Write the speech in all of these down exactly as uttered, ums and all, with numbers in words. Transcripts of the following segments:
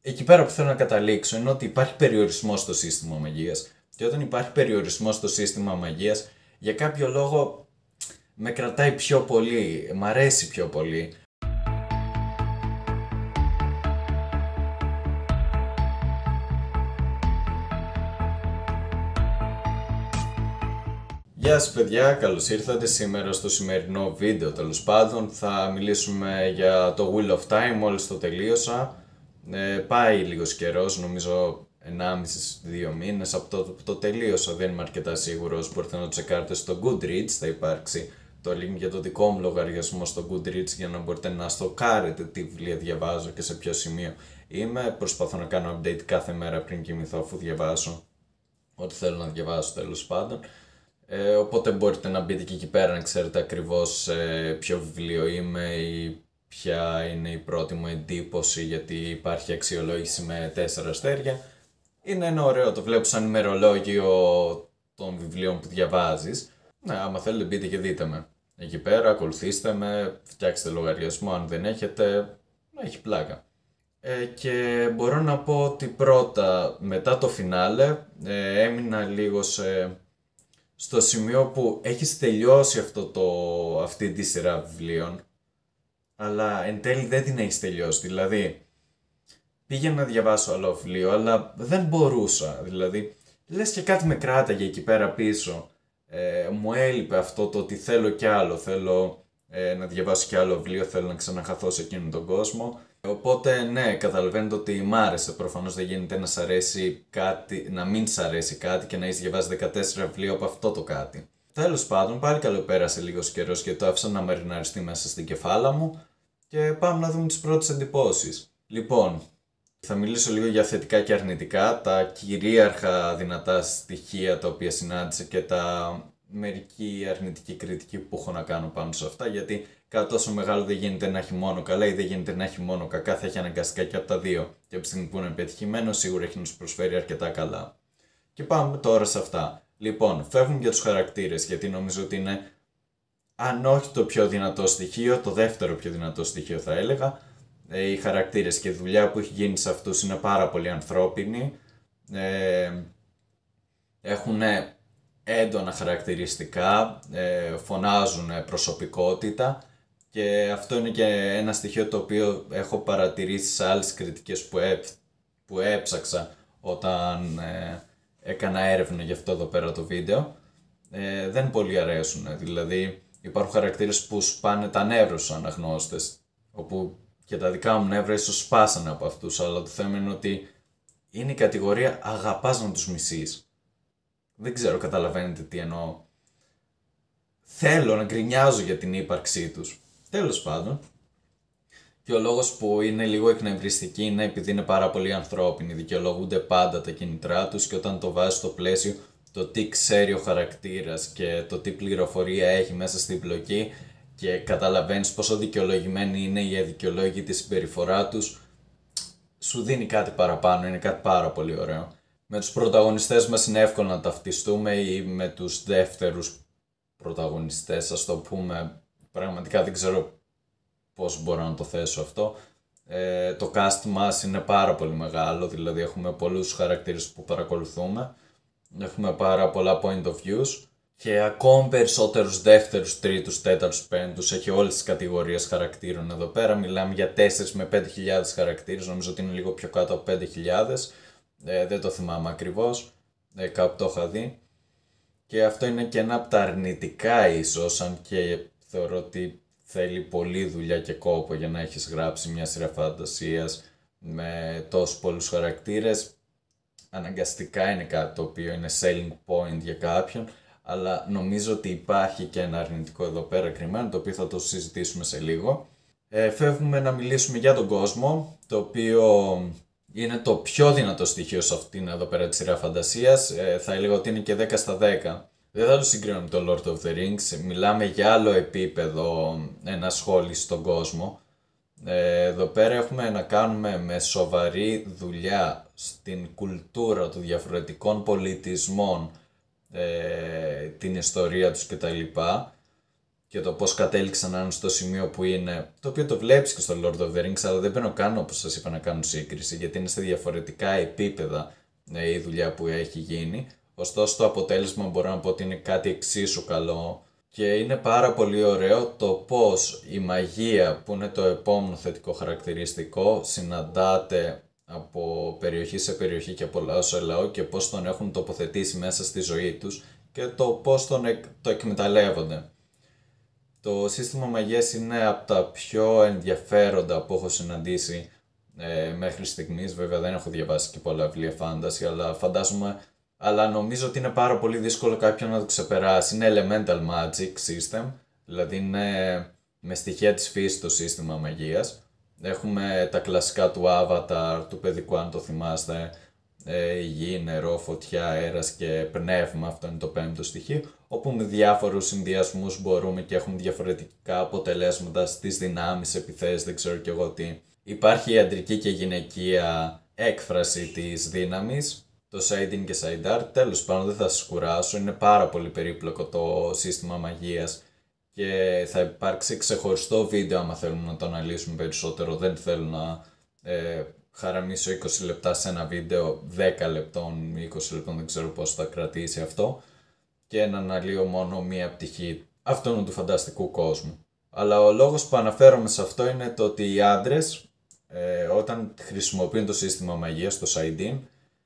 εκεί πέρα που θέλω να καταλήξω είναι ότι υπάρχει περιορισμός στο σύστημα μαγείας. Και όταν υπάρχει περιορισμός στο σύστημα μαγείας, για κάποιο λόγο με κρατάει πιο πολύ, μ' αρέσει πιο πολύ. Γεια σας παιδιά, καλώς ήρθατε. Σήμερα στο σημερινό βίντεο τέλος πάντων θα μιλήσουμε για το Wheel of Time, μόλις το τελείωσα. Ε, πάει λίγος καιρός, νομίζω ενάμιση με δύο μήνες από το που το τελείωσα, δεν είμαι αρκετά σίγουρος. Μπορείτε να το τσεκάρετε στο Goodreads, θα υπάρξει το link για το δικό μου λογαριασμό στο Goodreads για να μπορείτε να στοκάρετε τι βιβλία διαβάζω και σε ποιο σημείο είμαι. Προσπαθώ να κάνω update κάθε μέρα πριν κοιμηθώ αφού διαβάσω ό,τι θέλω να διαβάσω τέλος πάντων. Ε, οπότε μπορείτε να μπείτε και εκεί πέρα να ξέρετε ακριβώς ε, ποιο βιβλίο είμαι ή ποια είναι η πρώτη μου εντύπωση, γιατί υπάρχει αξιολόγηση με τέσσερα αστέρια. Είναι ένα ωραίο, το βλέπω σαν ημερολόγιο των βιβλίων που διαβάζεις. Ναι, άμα θέλετε μπείτε και δείτε με. Εκεί πέρα ακολουθήστε με, φτιάξτε λογαριασμό αν δεν έχετε, έχει πλάκα. Ε, και μπορώ να πω ότι πρώτα μετά το φινάλε ε, έμεινα λίγο σε... στο σημείο που έχεις τελειώσει αυτό το, αυτή τη σειρά βιβλίων, αλλά εν τέλει δεν την έχεις τελειώσει. Δηλαδή, πήγαινα να διαβάσω άλλο βιβλίο, αλλά δεν μπορούσα. Δηλαδή, λες και κάτι με κράταγε εκεί πέρα πίσω. Ε, μου έλειπε αυτό το ότι θέλω κι άλλο. Θέλω ε, να διαβάσω κι άλλο βιβλίο, θέλω να ξαναχαθώ σε εκείνον τον κόσμο. Οπότε, ναι, καταλαβαίνετε ότι μ' άρεσε. Προφανώς δεν γίνεται να σ' αρέσει κάτι, να μην σ' αρέσει κάτι και να έχεις διαβάσει δεκατέσσερα βιβλία από αυτό το κάτι. Τέλος πάντων, πάλι καλό πέρασε λίγος καιρός και το άφησα να μαριναριστεί μέσα στην κεφάλα μου και πάμε να δούμε τις πρώτες εντυπώσεις. Λοιπόν, θα μιλήσω λίγο για θετικά και αρνητικά, τα κυρίαρχα δυνατά στοιχεία τα οποία συνάντησα και τα μερική αρνητική κριτική που έχω να κάνω πάνω σε αυτά, γιατί κάτι τόσο μεγάλο δεν γίνεται να έχει μόνο καλά ή δεν γίνεται να έχει μόνο κακά, θα έχει αναγκαστικά και από τα δύο. Και από τη στιγμή που είναι πετυχημένο, σίγουρα έχει να σου προσφέρει αρκετά καλά. Και πάμε τώρα σε αυτά. Λοιπόν, φεύγουμε για τους χαρακτήρες, γιατί νομίζω ότι είναι, αν όχι το πιο δυνατό στοιχείο, το δεύτερο πιο δυνατό στοιχείο θα έλεγα. Ε, οι χαρακτήρες και η δουλειά που έχει γίνει σε αυτούς είναι πάρα πολύ ανθρώπινη. Ε, έχουν έντονα χαρακτηριστικά, ε, φωνάζουν προσωπικότητα και αυτό είναι και ένα στοιχείο το οποίο έχω παρατηρήσει σε άλλες κριτικές που, έ, που έψαξα όταν ε, έκανα έρευνα για αυτό εδώ πέρα το βίντεο. Ε, δεν πολύ αρέσουν, δηλαδή υπάρχουν χαρακτήρες που σπάνε τα νεύρα στους αναγνώστες, όπου και τα δικά μου νεύρα ίσως σπάσανε από αυτούς, αλλά το θέμα είναι ότι είναι η κατηγορία αγαπάς να τους μισείς. Δεν ξέρω, καταλαβαίνετε τι εννοώ. Θέλω να γκρινιάζω για την ύπαρξή τους. Τέλος πάντων. Και ο λόγος που είναι λίγο εκνευριστική είναι επειδή είναι πάρα πολύ ανθρώπινοι. Δικαιολογούνται πάντα τα κινητρά τους και όταν το βάζεις στο πλαίσιο το τι ξέρει ο χαρακτήρας και το τι πληροφορία έχει μέσα στην πλοκή και καταλαβαίνεις πόσο δικαιολογημένη είναι η αδικαιολόγητη συμπεριφορά τους, σου δίνει κάτι παραπάνω, είναι κάτι πάρα πολύ ωραίο. Με τους πρωταγωνιστές μας είναι εύκολο να ταυτιστούμε ή με τους δεύτερους πρωταγωνιστές, ας το πούμε. Πραγματικά δεν ξέρω πώς μπορώ να το θέσω αυτό. Ε, το cast μας είναι πάρα πολύ μεγάλο, δηλαδή έχουμε πολλούς χαρακτήρες που παρακολουθούμε. Έχουμε πάρα πολλά point of views και ακόμη περισσότερους δεύτερους, τρίτους, τέταρτους, πέμπτους. Έχει όλες τις κατηγορίες χαρακτήρων εδώ πέρα. Μιλάμε για τέσσερις με πέντε χιλιάδες χαρακτήρες, νομίζω ότι είναι λίγο πιο κάτω από πέντε χιλιάδες. Ε, δεν το θυμάμαι ακριβώς, ε, κάπου το είχα δει. Και αυτό είναι και ένα από τα αρνητικά ίσως, αν και θεωρώ ότι θέλει πολλή δουλειά και κόπο για να έχεις γράψει μια σειρά φαντασίας με τόσους πολλούς χαρακτήρες. Αναγκαστικά είναι κάτι το οποίο είναι selling point για κάποιον, αλλά νομίζω ότι υπάρχει και ένα αρνητικό εδώ πέρα κρυμμένο, το οποίο θα το συζητήσουμε σε λίγο. Ε, φεύγουμε να μιλήσουμε για τον κόσμο, το οποίο είναι το πιο δυνατό στοιχείο σε αυτήν εδώ πέρα τη σειρά φαντασίας. Ε, θα έλεγα ότι είναι και δέκα στα δέκα. Δεν θα το συγκρίνω με το Lord of the Rings. Μιλάμε για άλλο επίπεδο ενασχόληση στον κόσμο. Ε, εδώ πέρα έχουμε να κάνουμε με σοβαρή δουλειά στην κουλτούρα των διαφορετικών πολιτισμών, ε, την ιστορία τους κτλ. και το πώς κατέληξαν να είναι στο σημείο που είναι, το οποίο το βλέπεις και στο Lord of the Rings, αλλά δεν μπαίνω καν, όπως σας είπα, να κάνουν σύγκριση, γιατί είναι σε διαφορετικά επίπεδα ε, η δουλειά που έχει γίνει. Ωστόσο το αποτέλεσμα μπορώ να πω ότι είναι κάτι εξίσου καλό και είναι πάρα πολύ ωραίο το πώς η μαγεία, που είναι το επόμενο θετικό χαρακτηριστικό, συναντάται από περιοχή σε περιοχή και από λαό σε λαό και πώς τον έχουν τοποθετήσει μέσα στη ζωή τους και το πώς τον, το εκμεταλλεύονται. Το σύστημα μαγείας είναι από τα πιο ενδιαφέροντα που έχω συναντήσει ε, μέχρι στιγμής. Βέβαια δεν έχω διαβάσει και πολλά βιβλία fantasy, αλλά φαντάζομαι, αλλά νομίζω ότι είναι πάρα πολύ δύσκολο κάποιον να το ξεπεράσει. Είναι elemental magic system, δηλαδή είναι με στοιχεία της φύσης το σύστημα μαγείας. Έχουμε τα κλασικά του avatar, του παιδικού αν το θυμάστε, ε, γη, νερό, φωτιά, αέρας και πνεύμα, αυτό είναι το πέμπτο στοιχείο, όπου με διάφορους συνδυασμούς μπορούμε και έχουμε διαφορετικά αποτελέσματα στις δυνάμεις, επιθέσεις, δεν ξέρω κι εγώ τι. Υπάρχει η αντρική και γυναικεία έκφραση της δύναμης, το Saidin και Saidar. Τέλος πάντων δεν θα σας κουράσω, είναι πάρα πολύ περίπλοκο το σύστημα μαγείας και θα υπάρξει ξεχωριστό βίντεο άμα θέλουμε να το αναλύσουμε περισσότερο. Δεν θέλω να ε, χαραμίσω είκοσι λεπτά σε ένα βίντεο, δέκα λεπτών, είκοσι λεπτών, δεν ξέρω πώς θα κρατήσει αυτό, και να αναλύω μόνο μία πτυχή αυτού του φανταστικού κόσμου. Αλλά ο λόγος που αναφέρομαι σε αυτό είναι το ότι οι άντρες ε, όταν χρησιμοποιούν το σύστημα μαγείας, το Saidin,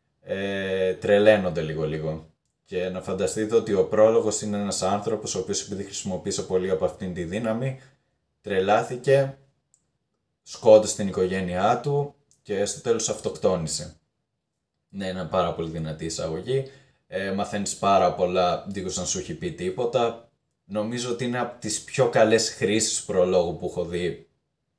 ε, τρελαίνονται λίγο λίγο. Και να φανταστείτε ότι ο πρόλογος είναι ένας άνθρωπος ο οποίος, επειδή χρησιμοποίησε πολύ από αυτήν τη δύναμη, τρελάθηκε, σκότωσε την οικογένειά του και στο τέλος αυτοκτόνησε. Ναι, είναι πάρα πολύ δυνατή εισαγωγή. Ε, μαθαίνεις πάρα πολλά δίχως να σου έχει πει τίποτα. Νομίζω ότι είναι από τις πιο καλές χρήσεις προλόγου που έχω δει.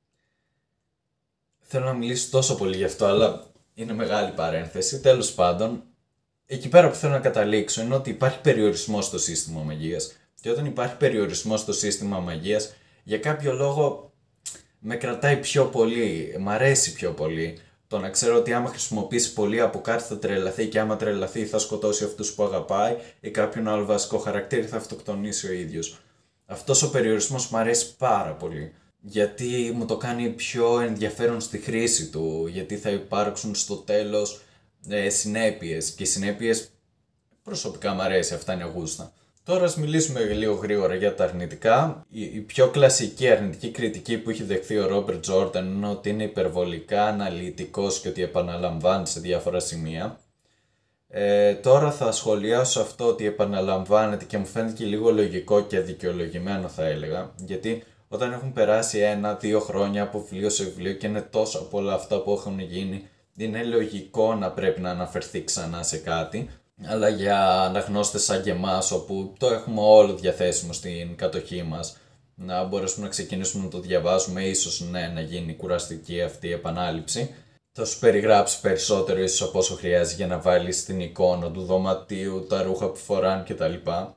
Θέλω να μιλήσω τόσο πολύ γι' αυτό, αλλά είναι μεγάλη παρένθεση. Τέλος πάντων, εκεί πέρα που θέλω να καταλήξω είναι ότι υπάρχει περιορισμός στο σύστημα μαγείας. Και όταν υπάρχει περιορισμός στο σύστημα μαγείας, για κάποιο λόγο με κρατάει πιο πολύ, μ' αρέσει πιο πολύ. Το να ξέρω ότι άμα χρησιμοποιήσει πολύ από κάτι θα τρελαθεί και άμα τρελαθεί θα σκοτώσει αυτούς που αγαπάει ή κάποιον άλλο βασικό χαρακτήρα θα αυτοκτονήσει ο ίδιος. Αυτός ο περιορισμός μου αρέσει πάρα πολύ. Γιατί μου το κάνει πιο ενδιαφέρον στη χρήση του, γιατί θα υπάρξουν στο τέλος ε, συνέπειες και οι συνέπειες προσωπικά μου αρέσει, αυτά είναι γούστα. Τώρα ας μιλήσουμε λίγο γρήγορα για τα αρνητικά. Η, η πιο κλασική αρνητική κριτική που έχει δεχθεί ο Ρόμπερτ Τζόρνταν είναι ότι είναι υπερβολικά αναλυτικός και ότι επαναλαμβάνει σε διάφορα σημεία. Ε, τώρα θα σχολιάσω αυτό ότι επαναλαμβάνεται και μου φαίνεται και λίγο λογικό και δικαιολογημένο θα έλεγα, γιατί όταν έχουν περάσει ένα-δύο χρόνια από βιβλίο σε βιβλίο και είναι τόσα πολλά αυτά που έχουν γίνει, είναι λογικό να πρέπει να αναφερθεί ξανά σε κάτι. Αλλά για αναγνώστες σαν και εμάς, όπου το έχουμε όλο διαθέσιμο στην κατοχή μας, να μπορέσουμε να ξεκινήσουμε να το διαβάζουμε, ίσως ναι, να γίνει κουραστική αυτή η επανάληψη. Θα σου περιγράψει περισσότερο ίσως από όσο χρειάζεται για να βάλεις την εικόνα του δωματίου, τα ρούχα που φοράνε κτλ.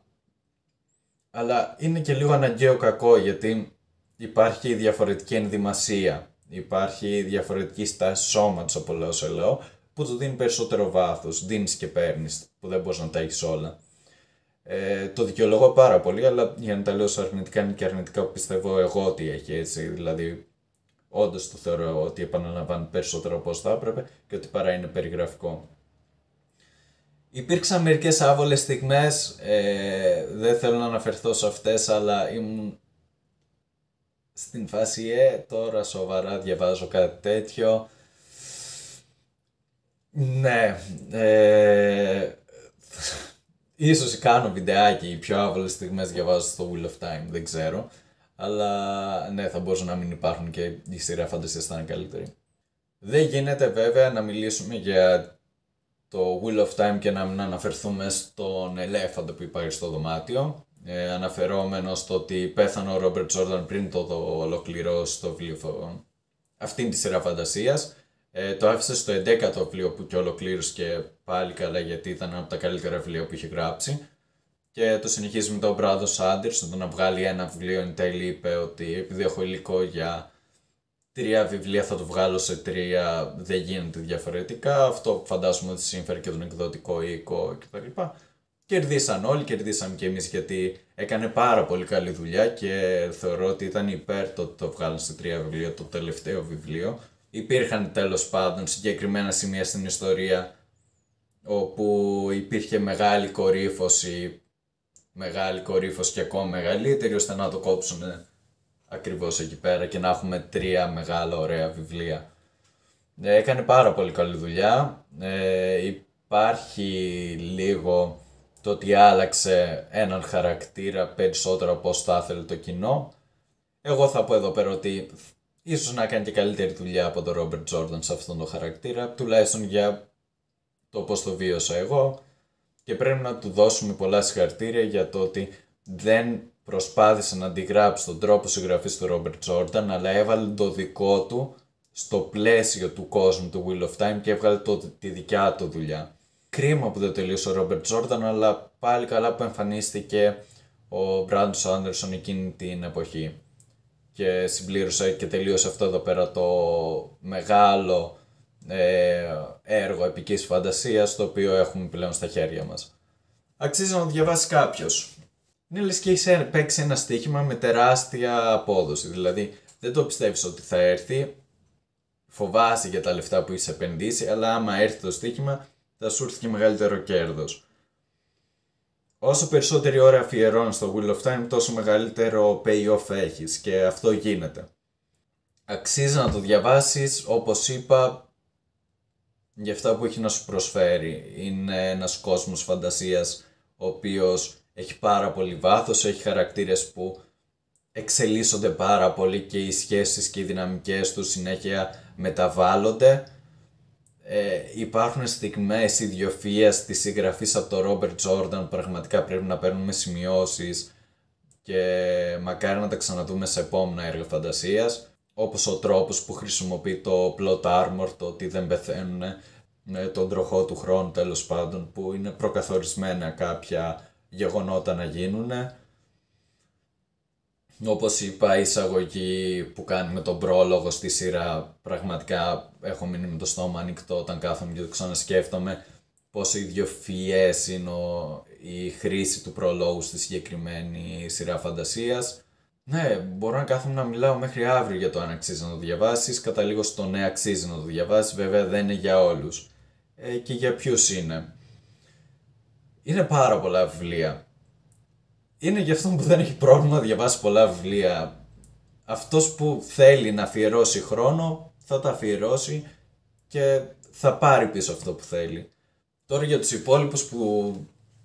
Αλλά είναι και λίγο αναγκαίο κακό, γιατί υπάρχει διαφορετική ενδυμασία, υπάρχει διαφορετική στάση σώματος από λαό σε λαό, που του δίνει περισσότερο βάθος, δίνεις και παίρνεις, που δεν μπορείς να τα έχεις όλα. Ε, το δικαιολογώ πάρα πολύ, αλλά για να τα λέω αρνητικά είναι και αρνητικά που πιστεύω εγώ ότι έχει έτσι, δηλαδή όντως το θεωρώ ότι επαναλαμβάνει περισσότερο από όσο θα έπρεπε και ότι παρά είναι περιγραφικό. Υπήρξαν μερικές άβολες στιγμές, ε, δεν θέλω να αναφερθώ σε αυτές, αλλά ήμουν στην φάση ε, τώρα σοβαρά διαβάζω κάτι τέτοιο. Ναι, ε, ίσως κάνω βιντεάκι, οι πιο άβολες στιγμές διαβάζω στο Wheel of Time, δεν ξέρω. Αλλά ναι, θα μπορούσαν να μην υπάρχουν και η σειρά φαντασίας θα είναι καλύτερη. Δεν γίνεται βέβαια να μιλήσουμε για το Wheel of Time και να μην αναφερθούμε στον ελέφαντα που υπάρχει στο δωμάτιο. Ε, αναφερόμενο στο ότι πέθανε ο Ρόμπερτ Τζόρνταν πριν το, το ολοκληρώσει το βιβλίο αυτήν τη σειρά φαντασίας. Ε, το άφησε στο έντεκατο βιβλίο που και ολοκλήρωσε και πάλι καλά, γιατί ήταν από τα καλύτερα βιβλία που είχε γράψει. Και το συνεχίζει με τον Brandon Sanderson, το να βγάλει ένα βιβλίο εν τέλει είπε ότι επειδή έχω υλικό για τρία βιβλία θα το βγάλω σε τρία, δεν γίνεται διαφορετικά. Αυτό φαντάζομαι ότι συμφέρει και τον εκδοτικό οίκο κτλ. κερδίσαν όλοι, κερδίσαμε και εμείς γιατί έκανε πάρα πολύ καλή δουλειά και θεωρώ ότι ήταν υπέρ το ότι το βγάλουν σε τρία βιβλία, το τελευταίο βιβλίο. Υπήρχαν τέλος πάντων συγκεκριμένα σημεία στην ιστορία όπου υπήρχε μεγάλη κορύφωση, μεγάλη κορύφωση και ακόμα μεγαλύτερη, ώστε να το κόψουν ακριβώς εκεί πέρα και να έχουμε τρία μεγάλα ωραία βιβλία. Ε, έκανε πάρα πολύ καλή δουλειά. Ε, υπάρχει λίγο το ότι άλλαξε έναν χαρακτήρα περισσότερο από όσο θα ήθελε το κοινό. Εγώ θα πω εδώ πέρα ότι ίσως να κάνει και καλύτερη δουλειά από τον Ρόμπερτ Τζόρνταν σε αυτόν τον χαρακτήρα, τουλάχιστον για το πώς το βίωσα εγώ, και πρέπει να του δώσουμε πολλά συγχαρητήρια για το ότι δεν προσπάθησε να αντιγράψει τον τρόπο συγγραφής του Ρόμπερτ Τζόρνταν, αλλά έβαλε το δικό του στο πλαίσιο του κόσμου του Wheel of Time και έβγαλε το, τη δικιά του δουλειά. Κρίμα που δεν τελείωσε ο Ρόμπερτ Τζόρνταν, αλλά πάλι καλά που εμφανίστηκε ο Μπράντον Σάντερσον εκείνη την εποχή και συμπλήρωσε και τελείωσε αυτό εδώ πέρα το μεγάλο ε, έργο επικής φαντασίας το οποίο έχουμε πλέον στα χέρια μας. Αξίζει να το διαβάσει κάποιος. Είναι λες και έχεις παίξει ένα στοίχημα με τεράστια απόδοση, δηλαδή δεν το πιστεύεις ότι θα έρθει, φοβάσαι για τα λεφτά που έχεις επενδύσει, αλλά άμα έρθει το στοίχημα θα σου έρθει και μεγαλύτερο κέρδος. Όσο περισσότερη ώρα αφιερώνεις στο Wheel of Time, τόσο μεγαλύτερο payoff έχεις και αυτό γίνεται. Αξίζει να το διαβάσεις, όπως είπα, για αυτά που έχει να σου προσφέρει. Είναι ένας κόσμος φαντασίας ο οποίος έχει πάρα πολύ βάθος, έχει χαρακτήρες που εξελίσσονται πάρα πολύ και οι σχέσεις και οι δυναμικές τους συνέχεια μεταβάλλονται. Ε, υπάρχουν στιγμές ιδιοφυΐας της συγγραφής από τον Ρόμπερτ Τζόρνταν, πραγματικά πρέπει να παίρνουμε σημειώσεις και μακάρι να τα ξαναδούμε σε επόμενα έργα φαντασίας, όπως ο τρόπος που χρησιμοποιεί το plot armor, το ότι δεν πεθαίνουν, με τον τροχό του χρόνου τέλος πάντων, που είναι προκαθορισμένα κάποια γεγονότα να γίνουν. Όπως είπα, η εισαγωγή που κάνει με τον πρόλογο στη σειρά, πραγματικά έχω μείνει με το στόμα ανοιχτό όταν κάθομαι και το ξανασκέφτομαι πόσο ιδιοφυές είναι ο, η χρήση του προλόγου στη συγκεκριμένη σειρά φαντασίας. Ναι, μπορώ να κάθομαι να μιλάω μέχρι αύριο για το αν αξίζει να το διαβάσεις. Καταλήγω στο ναι, αξίζει να το διαβάσεις, βέβαια δεν είναι για όλους. Ε, και για ποιους είναι. Είναι πάρα πολλά βιβλία. Είναι για αυτόν που δεν έχει πρόβλημα να διαβάσει πολλά βιβλία. Αυτός που θέλει να αφιερώσει χρόνο θα τα αφιερώσει και θα πάρει πίσω αυτό που θέλει. Τώρα για τους υπόλοιπους που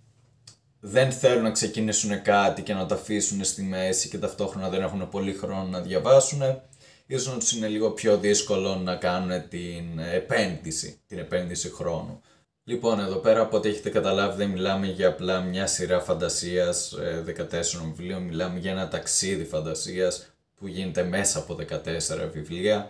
δεν θέλουν να ξεκινήσουν κάτι και να το αφήσουν στη μέση και ταυτόχρονα δεν έχουν πολύ χρόνο να διαβάσουν, ίσως να τους είναι λίγο πιο δύσκολο να κάνουν την επένδυση, την επένδυση χρόνου. Λοιπόν, εδώ πέρα από ό,τι έχετε καταλάβει δεν μιλάμε για απλά μια σειρά φαντασίας δεκατέσσερων βιβλίων, μιλάμε για ένα ταξίδι φαντασίας που γίνεται μέσα από δεκατέσσερα βιβλία.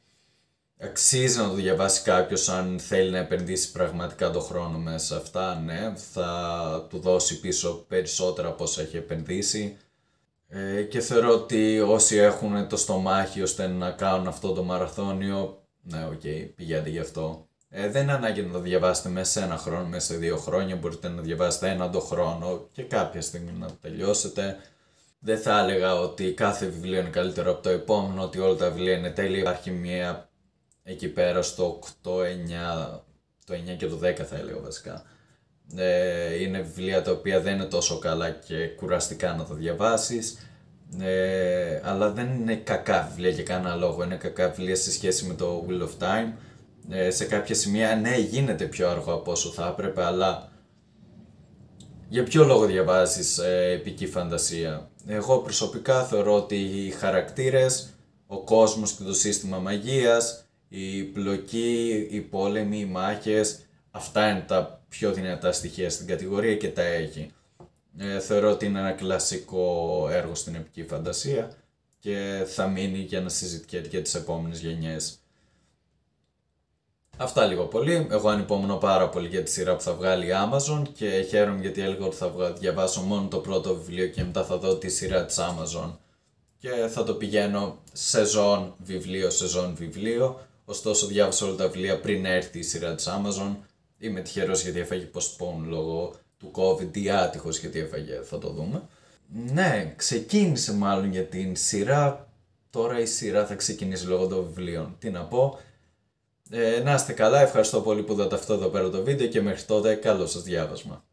Αξίζει να το διαβάσει κάποιος αν θέλει να επενδύσει πραγματικά το χρόνο μέσα σε αυτά, ναι, θα του δώσει πίσω περισσότερα από όσα έχει επενδύσει. Ε, και θεωρώ ότι όσοι έχουν το στομάχι ώστε να κάνουν αυτό το μαραθώνιο, ναι, οκ, okay, πηγαίνετε γι' αυτό. Ε, δεν είναι ανάγκη να το διαβάσετε μέσα σε ένα χρόνο, μέσα σε δύο χρόνια, μπορείτε να διαβάσετε έναν το χρόνο και κάποια στιγμή να το τελειώσετε. Δεν θα έλεγα ότι κάθε βιβλίο είναι καλύτερο από το επόμενο, ότι όλα τα βιβλία είναι τέλεια. Υπάρχει μία εκεί πέρα στο οκτώ εννιά, το εννιά και το δέκα θα έλεγα βασικά. Ε, είναι βιβλία τα οποία δεν είναι τόσο καλά και κουραστικά να τα διαβάσεις. Ε, αλλά δεν είναι κακά βιβλία για κανένα λόγο, είναι κακά βιβλία σε σχέση με το Wheel of Time. Ε, σε κάποια σημεία, ναι, γίνεται πιο αργό από όσο θα έπρεπε, αλλά για ποιο λόγο διαβάζεις ε, επική φαντασία? Εγώ προσωπικά θεωρώ ότι οι χαρακτήρες, ο κόσμος και το σύστημα μαγείας, η πλοκή, οι πόλεμοι, οι μάχες, αυτά είναι τα πιο δυνατά στοιχεία στην κατηγορία και τα έχει. Ε, θεωρώ ότι είναι ένα κλασικό έργο στην επική φαντασία και θα μείνει για να συζητιέται για τις επόμενες γενιές. Αυτά λίγο πολύ. Εγώ ανυπομονώ πάρα πολύ για τη σειρά που θα βγάλει η Amazon και χαίρομαι γιατί έλεγα ότι θα διαβάσω μόνο το πρώτο βιβλίο και μετά θα δω τη σειρά της Amazon και θα το πηγαίνω σεζόν βιβλίο, σεζόν βιβλίο. Ωστόσο διάβασα όλα τα βιβλία πριν έρθει η σειρά της Amazon. Είμαι τυχερός γιατί έφαγε postpone λόγω του COVID, τι άτυχος και τι έφαγε, θα το δούμε. Ναι, ξεκίνησε μάλλον για την σειρά, τώρα η σειρά θα ξεκινήσει λόγω των βιβλίων. Τι να πω, ε, να είστε καλά, ευχαριστώ πολύ που είδατε αυτό εδώ πέρα το βίντεο και μέχρι τότε καλό σας διάβασμα.